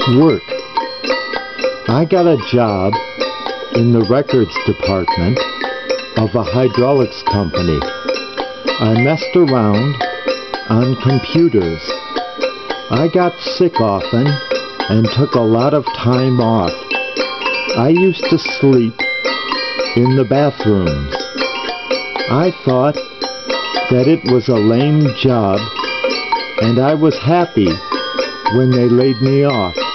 Work. I got a job in the records department of a hydraulics company. I messed around on computers. I got sick often and took a lot of time off. I used to sleep in the bathrooms. I thought that it was a lame job, and I was happy when they laid me off.